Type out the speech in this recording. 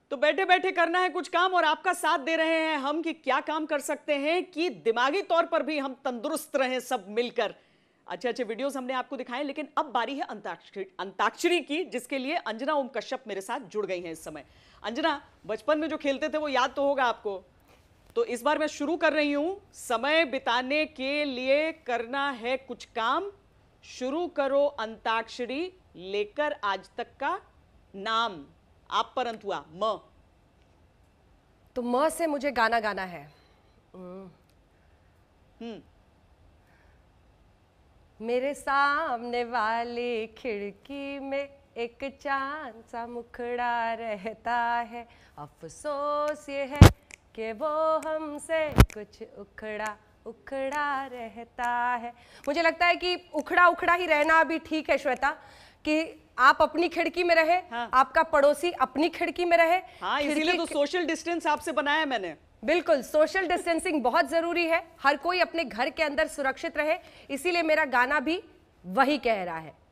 तो बैठे बैठे करना है कुछ काम और आपका साथ दे रहे हैं हम कि क्या काम कर सकते हैं कि दिमागी तौर पर भी हम तंदुरुस्त रहें सब मिलकर। अच्छे अच्छे वीडियोस हमने आपको दिखाए, लेकिन अब बारी है अंताक्षरी की, जिसके लिए अंजना ओम कश्यप मेरे साथ जुड़ गई हैं इस समय। अंजना, बचपन में जो खेलते थे वो याद तो होगा आपको, तो इस बार मैं शुरू कर रही हूं। समय बिताने के लिए करना है कुछ काम, शुरू करो अंताक्षरी, लेकर आज तक का नाम। आप पर अंत हुआ म। तो म से मुझे गाना गाना है। मेरे सामने वाली खिड़की में एक चांद सा मुखड़ा रहता है, अफसोस ये है कि वो हमसे कुछ उखड़ा उखड़ा रहता है। मुझे लगता है कि उखड़ा उखड़ा ही रहना अभी ठीक है श्वेता, कि आप अपनी खिड़की में रहे, हाँ। आपका पड़ोसी अपनी खिड़की में रहे। हाँ, इसीलिए तो सोशल डिस्टेंस आपसे बनाया मैंने। बिल्कुल, सोशल डिस्टेंसिंग बहुत जरूरी है, हर कोई अपने घर के अंदर सुरक्षित रहे, इसीलिए मेरा गाना भी वही कह रहा है।